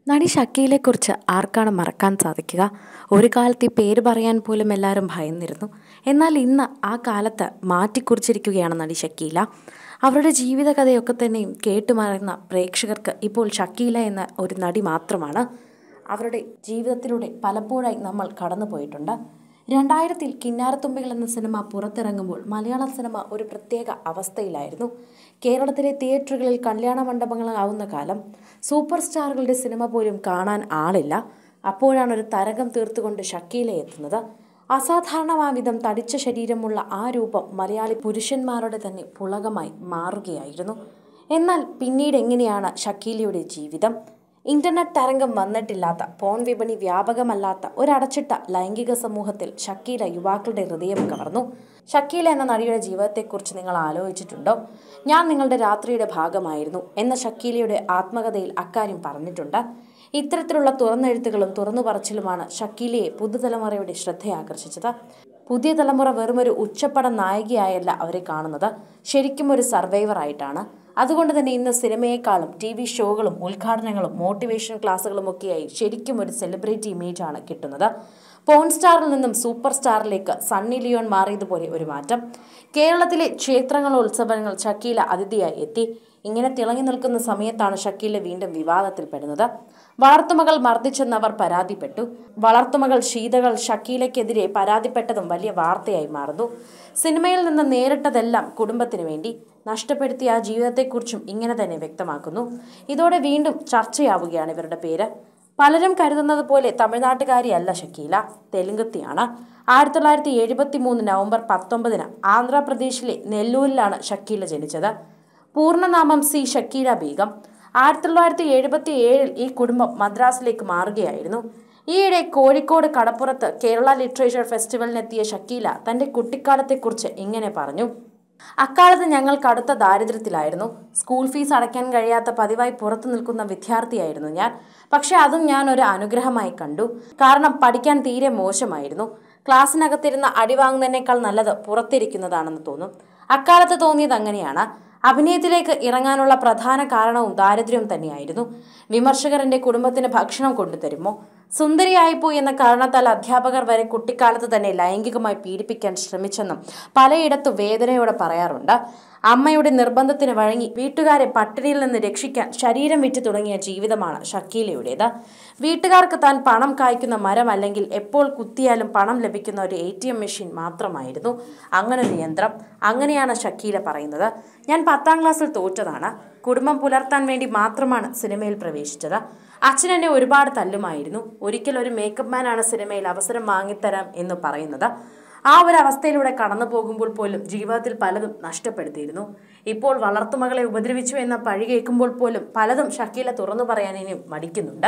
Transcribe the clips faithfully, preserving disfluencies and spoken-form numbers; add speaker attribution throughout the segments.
Speaker 1: നടി ഷക്കീലയെക്കുറിച്ച് ആർക്കാണ് മറക്കാൻ സാധിക്കുക? ഒരു കാലത്ത് ഈ പേര് പറയാൻ പോലും എല്ലാവരും ഭയന്നിരുന്നു. എന്നാൽ ഇന്ന് ആ കാലത്ത് മാറ്റിക്കുറിച്ചിരിക്കുകയാണ് നടി ഷക്കീല. അവരുടെ ജീവിതകഥയൊക്കെ തന്നെയും കേട്ടുമറയുന്ന പ്രേക്ഷകർക്ക് ഇപ്പോൾ ഷക്കീല എന്ന ഒരു നടി മാത്രമാണ്. അവരുടെ ജീവിതത്തിലൂടെ പലപ്പോഴായി നമ്മൾ കടന്നു പോയിട്ടുണ്ട്. രണ്ടായിരത്തിൽ കിന്നാരത്തുമ്പികൾ എന്ന സിനിമ പുറത്തിറങ്ങുമ്പോൾ മലയാള സിനിമ ഒരു പ്രത്യേക അവസ്ഥയിലായിരുന്നു. കേരളത്തിലെ തിയേറ്ററുകളിൽ കല്യാണ മണ്ഡപങ്ങളാവുന്ന കാലം. സൂപ്പർ സ്റ്റാറുകളുടെ സിനിമ പോലും കാണാൻ ആളില്ല. അപ്പോഴാണ് ഒരു തരംഗം തീർത്തുകൊണ്ട് ഷക്കീല എത്തുന്നത്. അസാധാരണമായ വിധം തടിച്ച ശരീരമുള്ള ആ രൂപം മലയാളി പുരുഷന്മാരുടെ തന്നെ പുളകമായി മാറുകയായിരുന്നു. എന്നാൽ പിന്നീട് എങ്ങനെയാണ് ഷക്കീലയുടെ ജീവിതം? ഇന്റർനെറ്റ് തരംഗം വന്നിട്ടില്ലാത്ത, പോൺ വിപണി വ്യാപകമല്ലാത്ത ഒരടച്ചിട്ട ലൈംഗിക സമൂഹത്തിൽ ഷക്കീല യുവാക്കളുടെ ഹൃദയം കവർന്നു. ഷക്കീല എന്ന നടിയുടെ ജീവിതത്തെക്കുറിച്ച് നിങ്ങൾ ആലോചിച്ചിട്ടുണ്ടോ? ഞാൻ നിങ്ങളുടെ രാത്രിയുടെ ഭാഗമായിരുന്നു എന്ന ഷക്കീലയുടെ ആത്മകഥയിൽ അക്കാര്യം പറഞ്ഞിട്ടുണ്ട്. ഇത്തരത്തിലുള്ള തുറന്നെഴുത്തുകളും തുറന്നു പറച്ചിലുമാണ് ഷക്കീലയെ പുതുതലമുറയുടെ ശ്രദ്ധയാകർഷിച്ചത്. പുതിയ തലമുറ വെറുമൊരു ഉച്ചപ്പട നായികയായല്ല അവരെ കാണുന്നത്, ശരിക്കും ഒരു സർവൈവർ ആയിട്ടാണ്. അതുകൊണ്ട് തന്നെ ഇന്ന് സിനിമയെക്കാളും ടി വി ഷോകളും ഉദ്ഘാടനങ്ങളും മോട്ടിവേഷൻ ക്ലാസ്സുകളും ഒക്കെയായി ശരിക്കും ഒരു സെലിബ്രിറ്റി ഇമേജാണ് കിട്ടുന്നത്. പോൺ സ്റ്റാറിൽ നിന്നും സൂപ്പർ സ്റ്റാറിലേക്ക് സണ്ണി ലിയോൺ മാറിയതുപോലെ ഒരു മാറ്റം. കേരളത്തിലെ ക്ഷേത്രങ്ങളോത്സവങ്ങൾ ഷക്കീല അതിഥിയായി എത്തി. ഇങ്ങനെ തിളങ്ങി നിൽക്കുന്ന സമയത്താണ് ഷക്കീല വീണ്ടും വിവാദത്തിൽപ്പെടുന്നത്. വളർത്തുമകൾ മർദ്ദിച്ചെന്നവർ പരാതിപ്പെട്ടു. വളർത്തുമകൾ ഷീതകൾ ഷക്കീലയ്ക്കെതിരെ പരാതിപ്പെട്ടതും വലിയ വാർത്തയായി മാറുന്നു. സിനിമയിൽ നിന്ന് നേരിട്ടതെല്ലാം കുടുംബത്തിന് വേണ്ടി നഷ്ടപ്പെടുത്തിയ ആ ജീവിതത്തെക്കുറിച്ചും ഇങ്ങനെ തന്നെ വ്യക്തമാക്കുന്നു. ഇതോടെ വീണ്ടും ചർച്ചയാവുകയാണ് ഇവരുടെ പേര്. പലരും കരുതുന്നത് പോലെ തമിഴ്നാട്ടുകാരിയല്ല ഷക്കീല, തെലുങ്കത്തിയാണ്. ആയിരത്തി തൊള്ളായിരത്തി എഴുപത്തി മൂന്ന് നവംബർ പത്തൊമ്പതിന് ആന്ധ്രാപ്രദേശിലെ നെല്ലൂരിലാണ് ഷക്കീല ജനിച്ചത്. പൂർണ്ണനാമം സി ഷക്കീല ബീഗം. ആയിരത്തി തൊള്ളായിരത്തി എഴുപത്തി ഏഴിൽ ഈ കുടുംബം മദ്രാസിലേക്ക് മാറുകയായിരുന്നു. ഈയിടെ കോഴിക്കോട് കടപ്പുറത്ത് കേരള ലിറ്ററേച്ചർ ഫെസ്റ്റിവലിനെത്തിയ ഷക്കീല തൻ്റെ കുട്ടിക്കാലത്തെക്കുറിച്ച് ഇങ്ങനെ പറഞ്ഞു. അക്കാലത്ത് ഞങ്ങൾ കടുത്ത ദാരിദ്ര്യത്തിലായിരുന്നു. സ്കൂൾ ഫീസ് അടയ്ക്കാൻ കഴിയാത്ത പതിവായി പുറത്തു നിൽക്കുന്ന വിദ്യാർത്ഥിയായിരുന്നു ഞാൻ. പക്ഷെ അതും ഞാൻ ഒരു അനുഗ്രഹമായി കണ്ടു. കാരണം പഠിക്കാൻ തീരെ മോശമായിരുന്നു. ക്ലാസ്സിനകത്തിരുന്ന് അടിവാങ്ങുന്നതിനേക്കാൾ നല്ലത് പുറത്തിരിക്കുന്നതാണെന്ന് തോന്നും. അക്കാലത്ത് തോന്നിയത് അങ്ങനെയാണ്. അഭിനയത്തിലേക്ക് ഇറങ്ങാനുള്ള പ്രധാന കാരണവും ദാരിദ്ര്യം തന്നെയായിരുന്നു. വിമർശകർ എൻ്റെ കുടുംബത്തിന് ഭക്ഷണം കൊണ്ടുതരുമോ? സുന്ദരിയായിപ്പോയി എന്ന കാരണത്താൽ അധ്യാപകർ വരെ കുട്ടിക്കാലത്ത് തന്നെ ലൈംഗികമായി പീഡിപ്പിക്കാൻ ശ്രമിച്ചെന്നും പലയിടത്തു വേദനയോടെ പറയാറുണ്ട്. അമ്മയുടെ നിർബന്ധത്തിന് വഴങ്ങി വീട്ടുകാരെ പട്ടിണിയിൽ നിന്ന് രക്ഷിക്കാൻ ശരീരം വിറ്റ് തുടങ്ങിയ ജീവിതമാണ് ഷക്കീലയുടേത്. വീട്ടുകാർക്ക് താൻ പണം കായ്ക്കുന്ന മരം അല്ലെങ്കിൽ എപ്പോൾ കുത്തിയാലും പണം ലഭിക്കുന്ന ഒരു എ ടി എം മെഷീൻ മാത്രമായിരുന്നു അങ്ങനൊരു യന്ത്രം. അങ്ങനെയാണ് ഷക്കീല പറയുന്നത്. ഞാൻ പത്താം ക്ലാസ്സിൽ തോറ്റതാണ്. കുടുംബം പുലർത്താൻ വേണ്ടി മാത്രമാണ് സിനിമയിൽ പ്രവേശിച്ചത്. അച്ഛൻ എന്നെ ഒരുപാട് തല്ലുമായിരുന്നു. ഒരിക്കൽ ഒരു മേക്കപ്പ് മാനാണ് സിനിമയിൽ അവസരം വാങ്ങിത്തരാം എന്ന് പറയുന്നത്. ആ ഒരു അവസ്ഥയിലൂടെ കടന്നു പോകുമ്പോൾ പോലും ജീവിതത്തിൽ പലതും നഷ്ടപ്പെടുത്തിയിരുന്നു. ഇപ്പോൾ വളർത്തുമകളെ ഉപദ്രവിച്ചു എന്ന പഴി കേൾക്കുമ്പോൾ പോലും പലതും ഷക്കീല തുറന്നു പറയാൻ ഇനിയും മടിക്കുന്നുണ്ട്.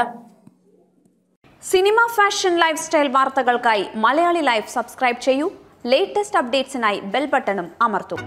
Speaker 2: സിനിമ, ഫാഷൻ, ലൈഫ് സ്റ്റൈൽ വാർത്തകൾക്കായി മലയാളി ലൈഫ് സബ്സ്ക്രൈബ് ചെയ്യൂ. ലേറ്റസ്റ്റ് അപ്ഡേറ്റ്സിനായി ബെൽ ബട്ടണും അമർത്തൂ.